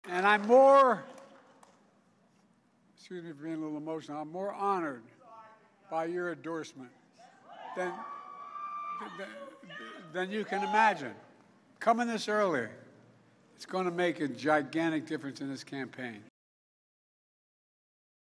And I'm more, excuse me for being a little emotional, I'm more honored by your endorsement than, than you can imagine. Coming this early, it's going to make a gigantic difference in this campaign.